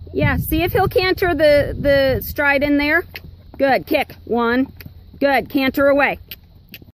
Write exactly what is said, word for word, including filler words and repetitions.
Yeah, see if he'll canter the, the stride in there. Good, kick. One. Good, canter away.